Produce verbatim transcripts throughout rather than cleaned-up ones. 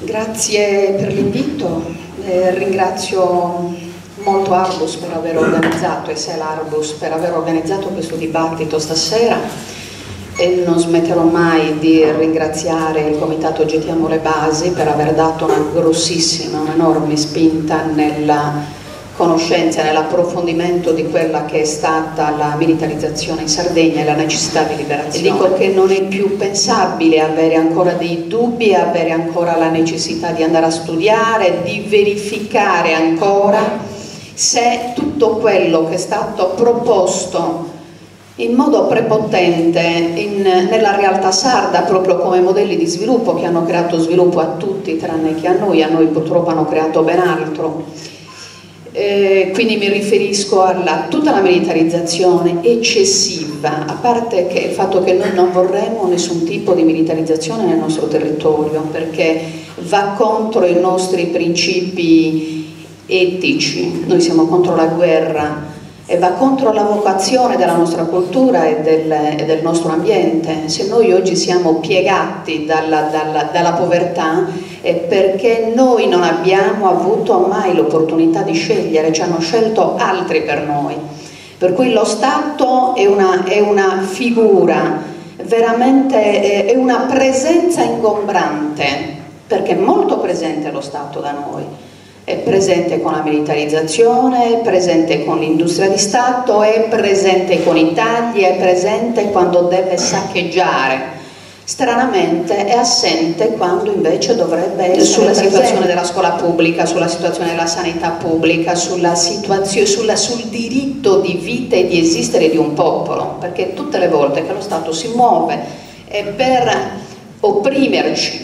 Grazie per l'invito, eh, ringrazio molto Arbus per aver organizzato, e Sel Arbus per aver organizzato questo dibattito stasera, e non smetterò mai di ringraziare il Comitato Gettiamo le Basi per aver dato una grossissima, un'enorme spinta nella conoscenza, nell'approfondimento di quella che è stata la militarizzazione in Sardegna e la necessità di liberazione. E dico che non è più pensabile avere ancora dei dubbi, avere ancora la necessità di andare a studiare, di verificare ancora se tutto quello che è stato proposto in modo prepotente in, nella realtà sarda, proprio come modelli di sviluppo che hanno creato sviluppo a tutti tranne che a noi, a noi purtroppo hanno creato ben altro. Eh, quindi mi riferisco a tutta la militarizzazione eccessiva, a parte che il fatto che noi non vorremmo nessun tipo di militarizzazione nel nostro territorio, perché va contro i nostri principi etici, noi siamo contro la guerra e va contro la vocazione della nostra cultura e del, e del nostro ambiente. Se noi oggi siamo piegati dalla, dalla, dalla povertà è perché noi non abbiamo avuto mai l'opportunità di scegliere, ci hanno scelto altri per noi. Per cui lo Stato è una, è una figura, veramente è una presenza ingombrante, perché è molto presente lo Stato da noi. È presente con la militarizzazione, è presente con l'industria di Stato, è presente con i tagli, è presente quando deve saccheggiare. Stranamente è assente quando invece dovrebbe essere sulla situazione della scuola pubblica, sulla situazione della sanità pubblica, sulla situazione, sulla, sul diritto di vita e di esistere di un popolo, perché tutte le volte che lo Stato si muove è per opprimerci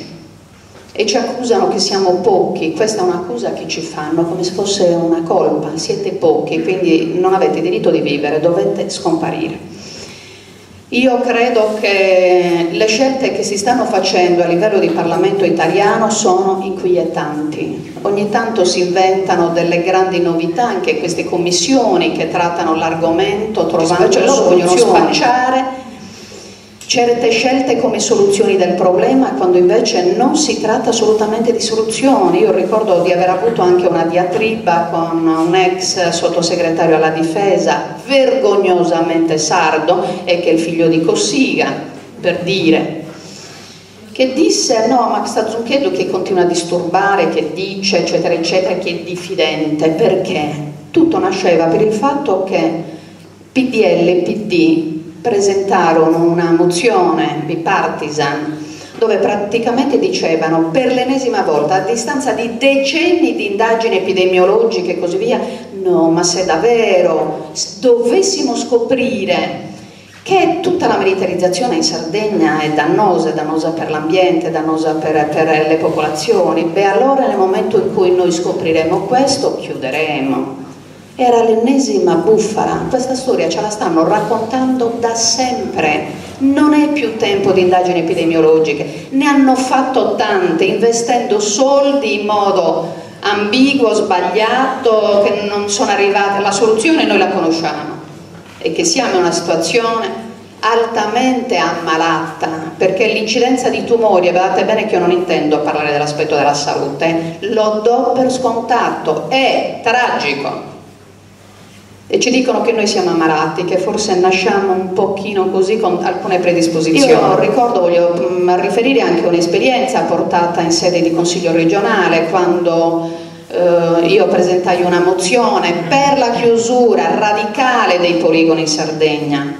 e ci accusano che siamo pochi. Questa è un'accusa che ci fanno come se fosse una colpa: siete pochi, quindi non avete diritto di vivere, dovete scomparire. Io credo che le scelte che si stanno facendo a livello di Parlamento italiano sono inquietanti. Ogni tanto si inventano delle grandi novità, anche queste commissioni che trattano l'argomento, trovando loro vogliono spacciare certe scelte come soluzioni del problema, quando invece non si tratta assolutamente di soluzioni. Io ricordo di aver avuto anche una diatriba con un ex sottosegretario alla difesa vergognosamente sardo, e che è il figlio di Cossiga, per dire, che disse: no, ma sta Zunchedo che continua a disturbare, che dice eccetera eccetera, che è diffidente, perché tutto nasceva per il fatto che P D L e P D presentarono una mozione bipartisan dove praticamente dicevano per l'ennesima volta, a distanza di decenni di indagini epidemiologiche e così via, no, ma se davvero dovessimo scoprire che tutta la militarizzazione in Sardegna è dannosa, è dannosa per l'ambiente, è dannosa per, per le popolazioni, beh allora nel momento in cui noi scopriremo questo chiuderemo. Era l'ennesima bufala. Questa storia ce la stanno raccontando da sempre, non è più tempo di indagini epidemiologiche, ne hanno fatto tante investendo soldi in modo ambiguo, sbagliato, che non sono arrivate. La soluzione noi la conosciamo, è che siamo in una situazione altamente ammalata, perché l'incidenza di tumori, guardate bene che io non intendo parlare dell'aspetto della salute, lo do per scontato, è tragico. E ci dicono che noi siamo ammalati, che forse nasciamo un pochino così con alcune predisposizioni. Io ricordo, voglio mh, riferire anche un'esperienza portata in sede di consiglio regionale, quando eh, io presentai una mozione per la chiusura radicale dei poligoni in Sardegna,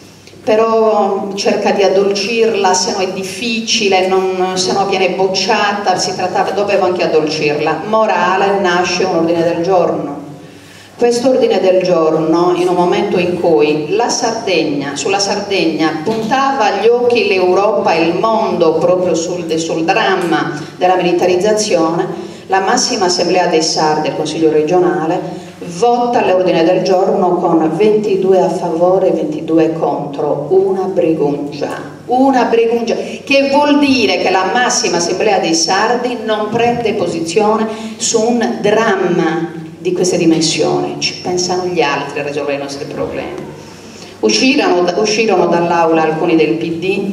però cerca di addolcirla, se no è difficile, non, se no viene bocciata, si trattava, dovevo anche addolcirla. Morale, nasce un ordine del giorno. Questo ordine del giorno, in un momento in cui la Sardegna, sulla Sardegna puntava gli occhi l'Europa e il mondo proprio sul, sul dramma della militarizzazione, la massima assemblea dei sardi del Consiglio regionale vota l'ordine del giorno con ventidue a favore e ventidue contro, una briguncia. Una briguncia, che vuol dire che la massima assemblea dei sardi non prende posizione su un dramma di queste dimensioni. Ci pensano gli altri a risolvere i nostri problemi. Uscirono, uscirono dall'aula alcuni del P D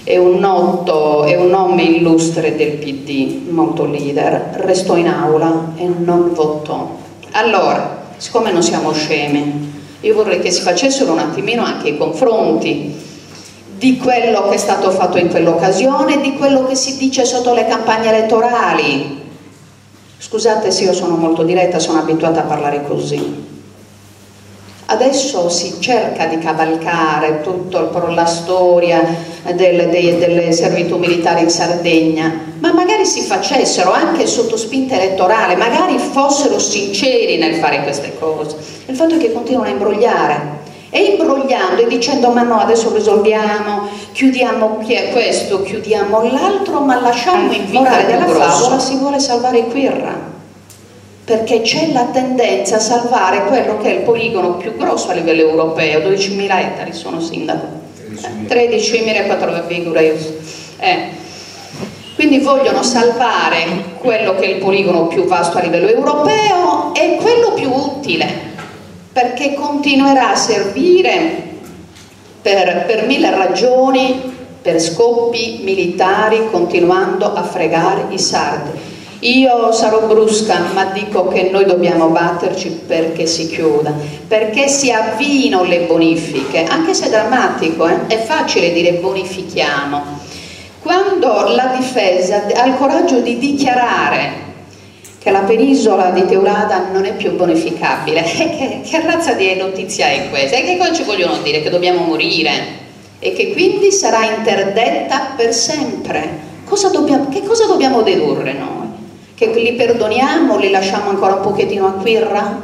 è un noto, è un nome illustre del P D, molto leader, restò in aula e non votò. Allora, siccome non siamo scemi, io vorrei che si facessero un attimino anche i confronti di quello che è stato fatto in quell'occasione, di quello che si dice sotto le campagne elettorali. Scusate se io sono molto diretta, sono abituata a parlare così. Adesso si cerca di cavalcare tutta la storia del, dei, delle servitù militari in Sardegna, ma magari si facessero anche sotto spinta elettorale, magari fossero sinceri nel fare queste cose. Il fatto è che continuano a imbrogliare, e imbrogliando e dicendo ma no, adesso risolviamo, chiudiamo questo, chiudiamo l'altro, ma lasciamo in morale della favola, si vuole salvare Quirra, perché c'è la tendenza a salvare quello che è il poligono più grosso a livello europeo, dodicimila ettari, sono sindaco, tredicimila virgola eh. Quindi vogliono salvare quello che è il poligono più vasto a livello europeo e quello più utile, perché continuerà a servire per, per mille ragioni, per scopi militari, continuando a fregare i sardi. Io sarò brusca, ma dico che noi dobbiamo batterci perché si chiuda, perché si avviino le bonifiche, anche se è drammatico, eh? È facile dire bonifichiamo. Quando la difesa ha il coraggio di dichiarare che la penisola di Teulada non è più bonificabile, che, che razza di notizia è questa? E che cosa ci vogliono dire? Che dobbiamo morire e che quindi sarà interdetta per sempre. Cosa dobbiamo, che cosa dobbiamo dedurre noi? Che li perdoniamo, li lasciamo ancora un pochettino a Quirra?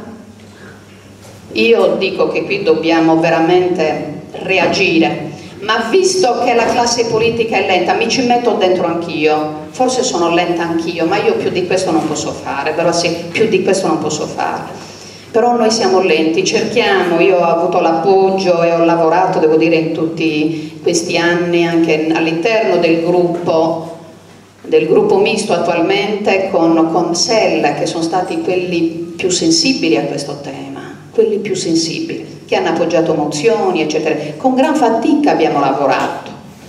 Io dico che qui dobbiamo veramente reagire, ma visto che la classe politica è lenta, mi ci metto dentro anch'io, forse sono lenta anch'io, ma io più di questo non posso fare, però sì, più di questo non posso fare. Però noi siamo lenti, cerchiamo, io ho avuto l'appoggio e ho lavorato, devo dire, in tutti questi anni anche all'interno del gruppo del gruppo misto attualmente con, con S E L, che sono stati quelli più sensibili a questo tema, quelli più sensibili, che hanno appoggiato mozioni, eccetera. Con gran fatica abbiamo lavorato.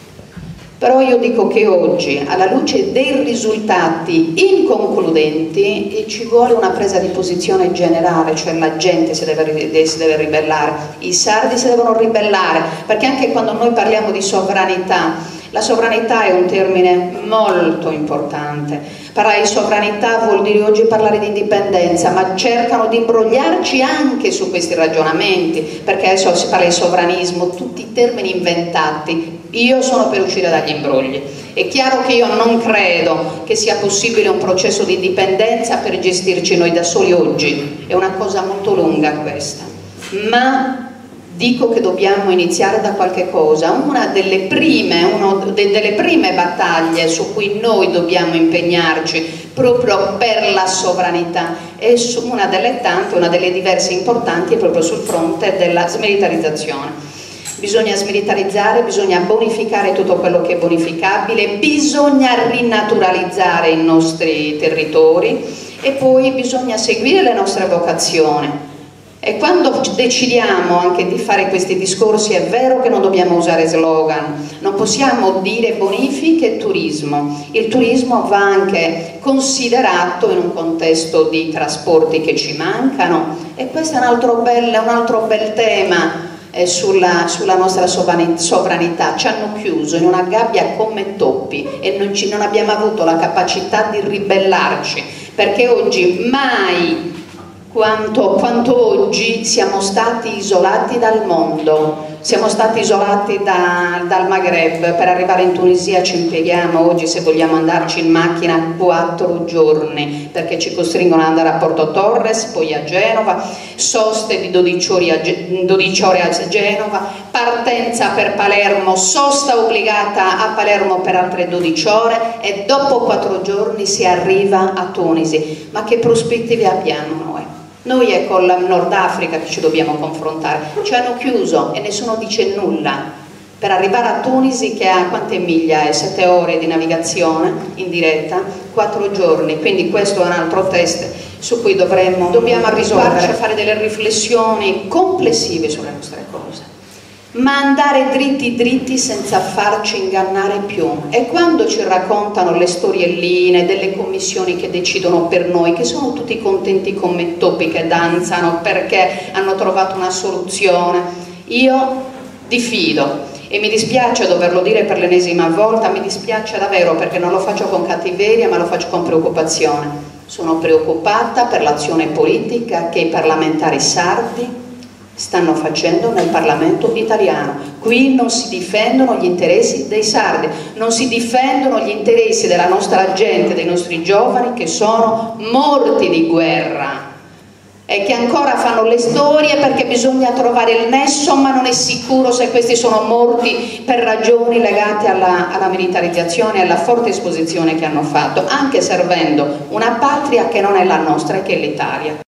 Però io dico che oggi, alla luce dei risultati inconcludenti, ci vuole una presa di posizione generale, cioè la gente si deve, si deve ribellare, i sardi si devono ribellare, perché anche quando noi parliamo di sovranità, la sovranità è un termine molto importante. Parlare di sovranità vuol dire oggi parlare di indipendenza, ma cercano di imbrogliarci anche su questi ragionamenti, perché adesso si parla di sovranismo, tutti i termini inventati. Io sono per uscire dagli imbrogli. È chiaro che io non credo che sia possibile un processo di indipendenza per gestirci noi da soli oggi, è una cosa molto lunga questa, ma dico che dobbiamo iniziare da qualche cosa. Una delle prime, uno de, delle prime battaglie su cui noi dobbiamo impegnarci proprio per la sovranità è su una delle tante, una delle diverse importanti, è proprio sul fronte della smilitarizzazione. Bisogna smilitarizzare, bisogna bonificare tutto quello che è bonificabile, bisogna rinaturalizzare i nostri territori e poi bisogna seguire le nostre vocazioni. E quando decidiamo anche di fare questi discorsi è vero che non dobbiamo usare slogan, non possiamo dire bonifiche e turismo. Il turismo va anche considerato in un contesto di trasporti che ci mancano e questo è un altro bel, un altro bel tema eh, sulla, sulla nostra sovranità. Ci hanno chiuso in una gabbia come toppi e non, ci, non abbiamo avuto la capacità di ribellarci, perché oggi mai Quanto, quanto oggi siamo stati isolati dal mondo, siamo stati isolati da, dal Maghreb. Per arrivare in Tunisia ci impieghiamo oggi, se vogliamo andarci in macchina, quattro giorni, perché ci costringono ad andare a Porto Torres, poi a Genova, soste di dodici ore a, dodici ore a Genova, partenza per Palermo, sosta obbligata a Palermo per altre dodici ore e dopo quattro giorni si arriva a Tunisi. Ma che prospettive abbiamo noi? Noi è con la Nord Africa che ci dobbiamo confrontare, ci hanno chiuso e nessuno dice nulla. Per arrivare a Tunisi, che ha quante miglia è? Sette ore di navigazione in diretta, quattro giorni, quindi questo è un altro test su cui dovremmo, dobbiamo abituarci a fare delle riflessioni complessive sulle nostre cose. ma andare dritti dritti senza farci ingannare più. E quando ci raccontano le storielline delle commissioni che decidono per noi, che sono tutti contenti come topi che danzano perché hanno trovato una soluzione, io diffido. E mi dispiace doverlo dire per l'ennesima volta, mi dispiace davvero, perché non lo faccio con cattiveria ma lo faccio con preoccupazione. Sono preoccupata per l'azione politica che i parlamentari sardi stanno facendo nel Parlamento italiano. Qui non si difendono gli interessi dei sardi, non si difendono gli interessi della nostra gente, dei nostri giovani che sono morti di guerra e che ancora fanno le storie perché bisogna trovare il nesso, ma non è sicuro se questi sono morti per ragioni legate alla, alla militarizzazione e alla forte esposizione che hanno fatto, anche servendo una patria che non è la nostra e che è l'Italia.